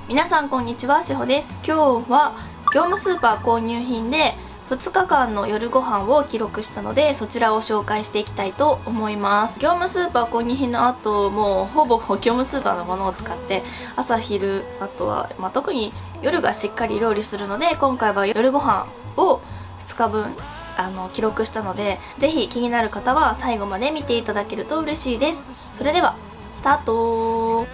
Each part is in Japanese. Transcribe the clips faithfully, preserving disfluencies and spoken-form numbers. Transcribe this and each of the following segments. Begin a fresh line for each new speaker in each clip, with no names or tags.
皆さんこんにちは、しほです。今日は業務スーパー購入品でふつかかんの夜ご飯を記録したので、そちらを紹介していきたいと思います。業務スーパー購入品の後もうほぼ業務スーパーのものを使って朝昼あとは、まあ、特に夜がしっかり料理するので、今回は夜ご飯をふつかぶんあの記録したので、ぜひ気になる方は最後まで見ていただけると嬉しいです。それではスタート。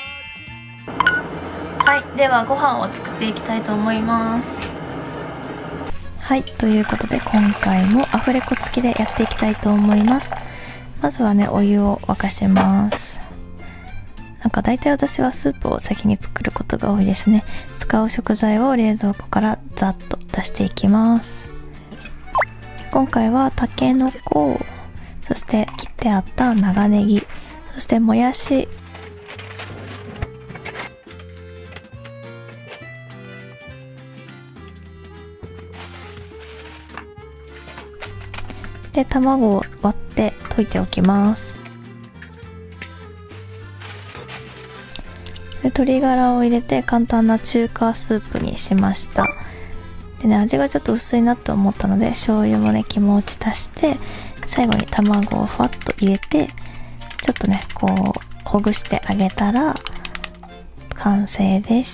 はい、ではご飯を作っていきたいと思います。はい、ということで今回もアフレコ付きでやっていきたいと思います。まずはね、お湯を沸かします。なんか大体私はスープを先に作ることが多いですね。使う食材を冷蔵庫からざっと出していきます。今回はたけのこ、そして切ってあった長ネギ、そしてもやし、で卵を割って溶いておきます。で鶏ガラを入れて簡単な中華スープにしました。でね、味がちょっと薄いなと思ったので醤油もね気持ち足して、最後に卵をふわっと入れてちょっとねこうほぐしてあげたら完成です。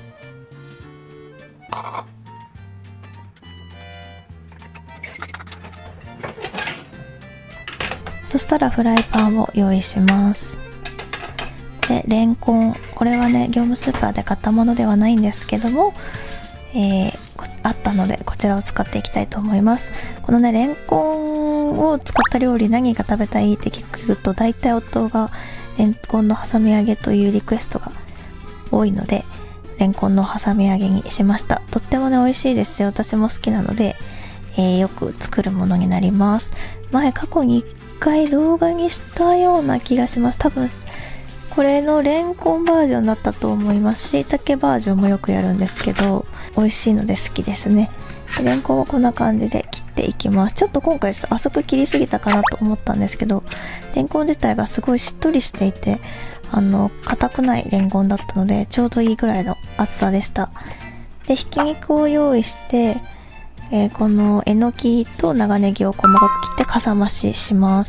そしたらフライパンを用意します。でレンコン、これはね業務スーパーで買ったものではないんですけども、えー、あったのでこちらを使っていきたいと思います。このねレンコンを使った料理何が食べたいって聞くと、大体夫がレンコンの挟み揚げというリクエストが多いので、レンコンの挟み揚げにしました。とってもね美味しいですよ。私も好きなので、えー、よく作るものになります。前過去にいっかい動画にしたような気がします。多分これのレンコンバージョンだったと思います。しいたけバージョンもよくやるんですけど、美味しいので好きですね。でレンコンをこんな感じで切っていきます。ちょっと今回浅く切りすぎたかなと思ったんですけど、レンコン自体がすごいしっとりしていて、あの硬くないレンコンだったのでちょうどいいぐらいの厚さでした。でひき肉を用意して、えー、このえのきと長ネギを細かく切ってかさ増しします。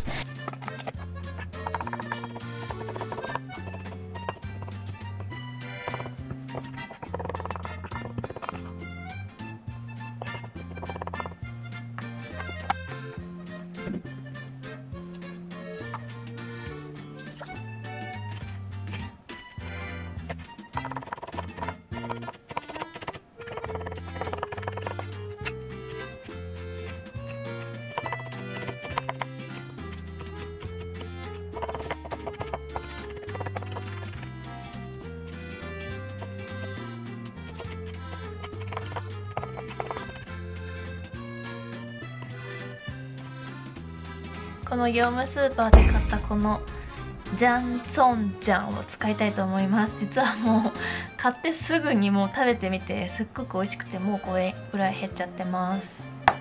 この業務スーパーで買ったこのジャンツォンジャンを使いたいと思います。実はもう買ってすぐにもう食べてみてすっごく美味しくて、もうこれぐらい減っちゃってます。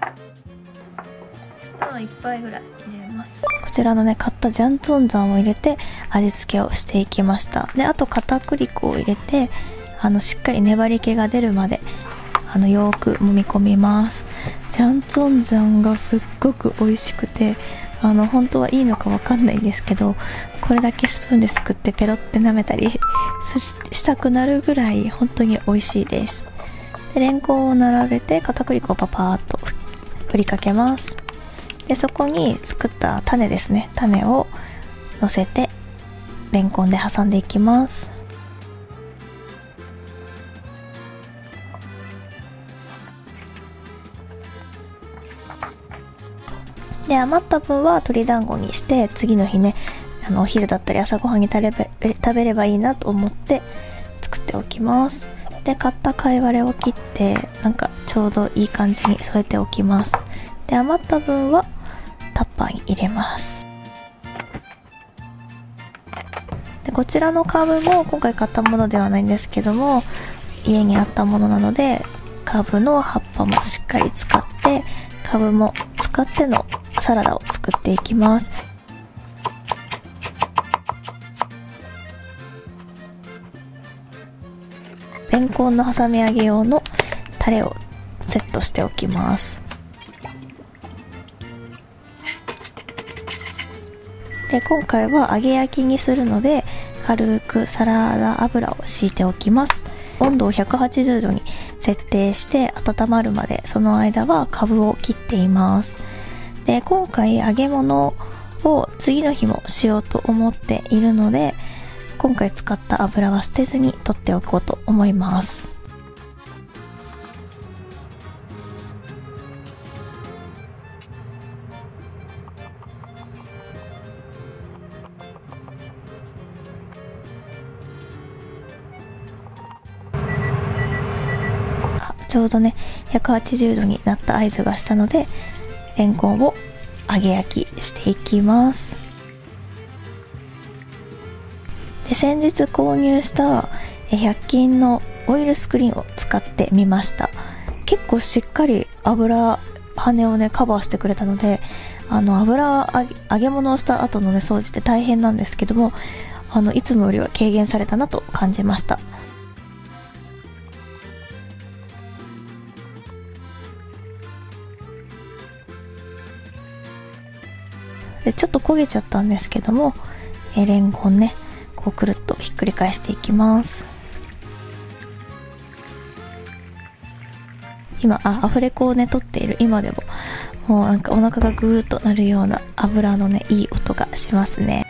スプーンいっぱいぐらい入れます。こちらのね買ったジャンツォンジャンを入れて味付けをしていきました。であと片栗粉を入れて、あのしっかり粘り気が出るまであのよーく揉み込みます。ジャンツォンジャンがすっごく美味しくて、あの本当はいいのかわかんないんですけど、これだけスプーンですくってペロって舐めたりしたくなるぐらい本当に美味しいです。でレンコンを並べて片栗粉をパパーっと振りかけます。でそこに作った種ですね、種を乗せてレンコンで挟んでいきます。で余った分は鶏団子にして次の日ね、あのお昼だったり朝ごはんに食べ食べればいいなと思って作っておきます。で買った貝割れを切ってなんかちょうどいい感じに添えておきます。で余った分はタッパーに入れます。でこちらのカブも今回買ったものではないんですけども、家にあったものなのでカブの葉っぱもしっかり使って、カブも使ってのサラダを作っていきます。 レンコンの挟み揚げ用のタレをセットしておきます。で今回は揚げ焼きにするので軽くサラダ油を敷いておきます。温度をひゃくはちじゅうどに設定して温まるまで、その間はカブを切っています。で今回揚げ物を次の日もしようと思っているので、今回使った油は捨てずに取っておこうと思います。ちょうどねひゃくはちじゅうどになった合図がしたので、レンコンを揚げ焼きしていきます。で先日購入したひゃく均のオイルスクリーンを使ってみました。結構しっかり油跳ねをねカバーしてくれたので、あの油揚げ、揚げ物をした後のね掃除って大変なんですけども、あのいつもよりは軽減されたなと感じました。でちょっと焦げちゃったんですけども、えレンコンねこうくるっとひっくり返していきます。今あアフレコをね撮っている今でももうなんかお腹がグーッとなるような油のねいい音がしますね。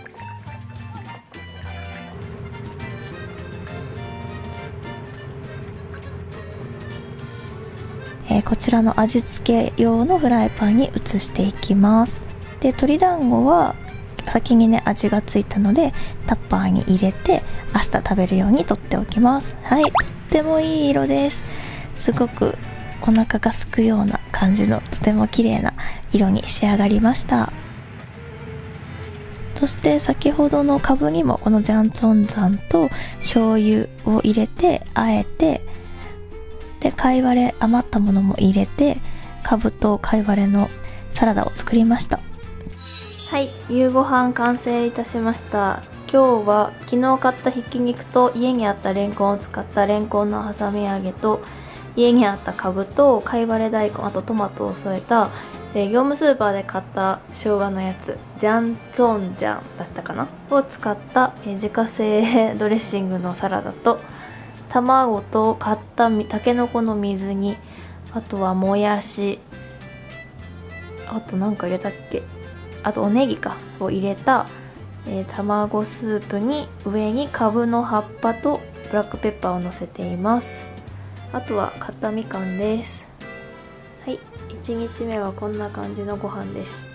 えー、こちらの味付け用のフライパンに移していきます。で鶏団子は先にね味がついたのでタッパーに入れて明日食べるように取っておきます。はい、とってもいい色です。すごくお腹がすくような感じのとても綺麗な色に仕上がりました。そして先ほどのカブにもこのジャンツォンジャンと醤油を入れてあえて、で貝割れ余ったものも入れてカブと貝割れのサラダを作りました。はい、夕ご飯完成いたしました。今日は昨日買ったひき肉と家にあったレンコンを使ったレンコンの挟み揚げと、家にあったカブと貝割れ大根、あとトマトを添えた、で業務スーパーで買った生姜のやつジャンツォンジャンだったかなを使ったえ自家製ドレッシングのサラダと、卵と買ったたけのこの水煮、あとはもやし、あとなんか入れたっけ、あとおネギかを入れた、えー、卵スープに上にカブの葉っぱとブラックペッパーをのせています。あとは買ったみかんです。はい、いちにちめはこんな感じのご飯でした。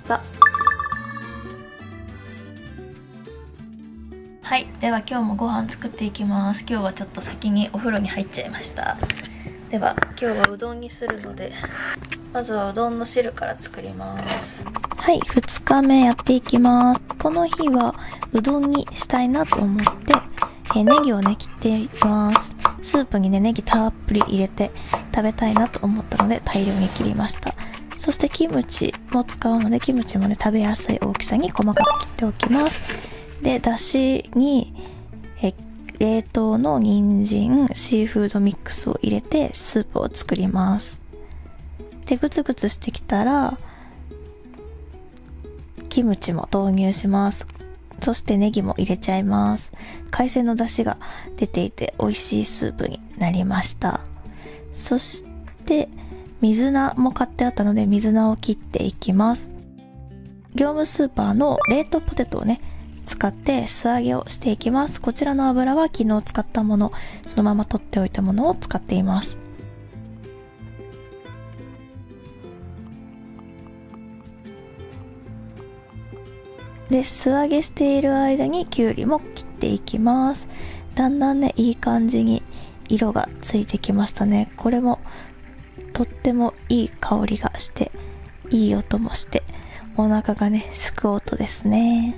はい、では今日もご飯作っていきます。今日はちょっと先にお風呂に入っちゃいました。では今日はうどんにするので、まずはうどんの汁から作ります。はい、ふつかめやっていきます。この日はうどんにしたいなと思って、えネギをね切っています。スープにねネギたっぷり入れて食べたいなと思ったので大量に切りました。そしてキムチも使うので、キムチもね食べやすい大きさに細かく切っておきます。でだしにえ冷凍の人参シーフードミックスを入れてスープを作ります。でグツグツしてきたらキムチも投入します。そしてネギも入れちゃいます。海鮮の出汁が出ていて美味しいスープになりました。そして水菜も買ってあったので水菜を切っていきます。業務スーパーの冷凍ポテトをね使って素揚げをしていきます。こちらの油は昨日使ったもの、そのまま取っておいたものを使っています。で素揚げしている間にきゅうりも切っていきます。だんだんねいい感じに色がついてきましたね。これもとってもいい香りがしていい音もしてお腹がねすく音ですね。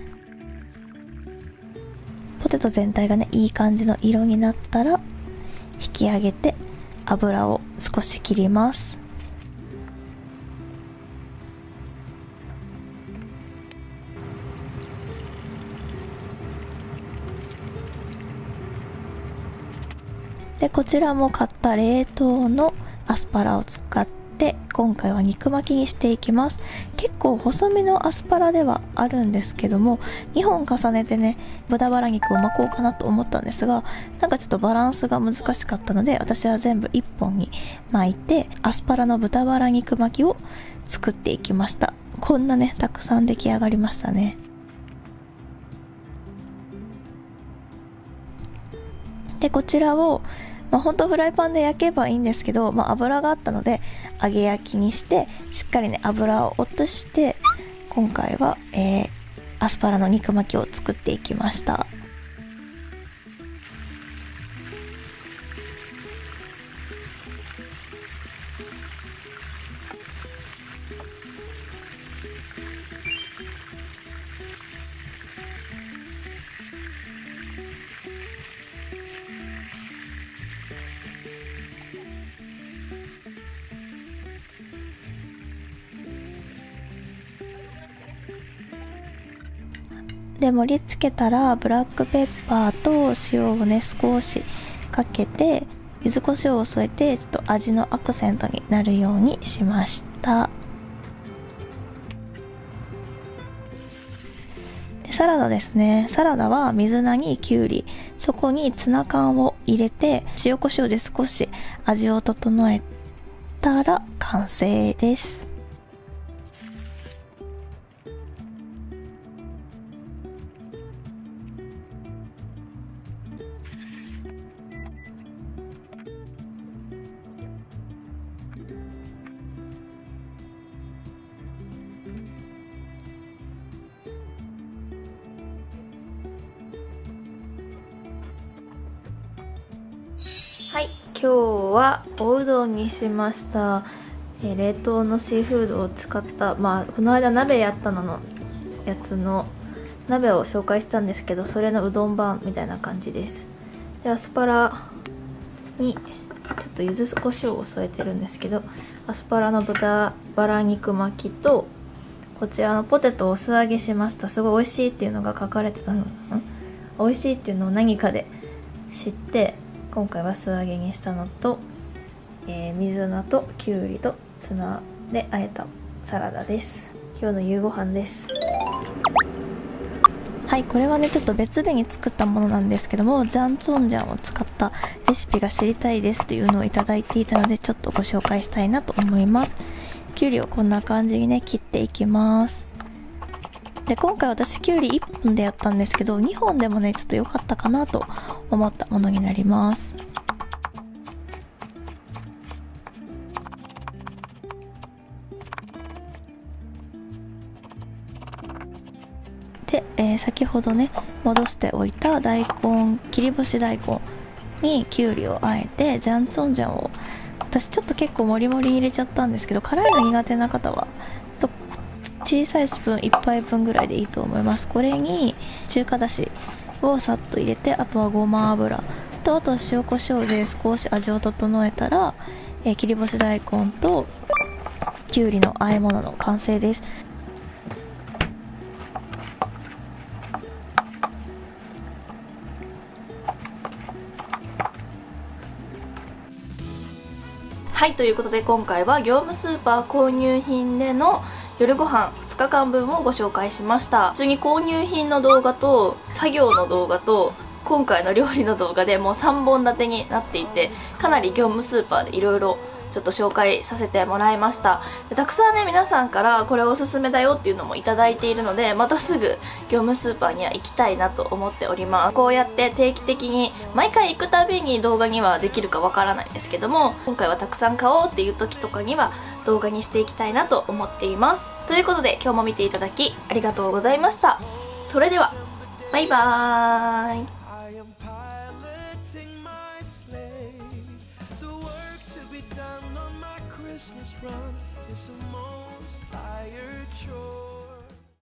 ポテト全体がねいい感じの色になったら引き上げて油を少し切ります。 でこちらも買った冷凍のアスパラを使って今回は肉巻きにしていきます。結構細身のアスパラではあるんですけども、にほん重ねてね豚バラ肉を巻こうかなと思ったんですが、なんかちょっとバランスが難しかったので、私は全部いっぽんに巻いてアスパラの豚バラ肉巻きを作っていきました。こんなねたくさん出来上がりましたね。でこちらをまあ、本当フライパンで焼けばいいんですけど、まあ、油があったので揚げ焼きにしてしっかりね油を落として、今回は、えー、アスパラの肉巻きを作っていきました。で盛り付けたらブラックペッパーと塩をね少しかけて柚子胡椒を添えてちょっと味のアクセントになるようにしました。でサラダですね。サラダは水菜にきゅうり、そこにツナ缶を入れて塩コショウで少し味を整えたら完成です。はい、今日はおうどんにしました。えー、冷凍のシーフードを使った、まあこの間鍋やったののやつの鍋を紹介したんですけど、それのうどん版みたいな感じです。でアスパラにちょっと柚子胡椒を添えてるんですけど、アスパラの豚バラ肉巻きとこちらのポテトを素揚げしました。すごい美味しいっていうのが書かれてたの、うん、美味しいっていうのを何かで知って今回は素揚げにしたのと、えー、水菜ときゅうりとツナで和えたサラダです。今日の夕ご飯です。はい、これはねちょっと別日に作ったものなんですけども、ジャンツォンジャンを使ったレシピが知りたいですっていうのをいただいていたので、ちょっとご紹介したいなと思います。きゅうりをこんな感じにね切っていきます。で今回私きゅうりいっぽんでやったんですけど、にほんでもねちょっと良かったかなと思ったものになります。で、えー、先ほどね戻しておいた大根、切り干し大根にきゅうりをあえてジャンツォンジャンを、私ちょっと結構もりもり入れちゃったんですけど、辛いの苦手な方はちょっと小さいスプーンいっぱいぶんぐらいでいいと思います。これに中華だしをさっと入れて、あとはごま油とあと塩コショウで少し味を整えたら、えー、切り干し大根ときゅうりの和え物の完成です。はい、ということで今回は業務スーパー購入品での夜ご飯ふつかかんぶんをご紹介しました。普通に購入品の動画と作業の動画と今回の料理の動画でもうさんぼん立てになっていて、かなり業務スーパーでいろいろちょっと紹介させてもらいました。でたくさんね皆さんからこれおすすめだよっていうのもいただいているので、またすぐ業務スーパーには行きたいなと思っております。こうやって定期的に毎回行くたびに動画にはできるかわからないんですけども、今回はたくさん買おうっていう時とかには動画にしていきたいなと思っています。ということで今日も見ていただきありがとうございました。それではバイバーイ。Christmas run is the most tired chore.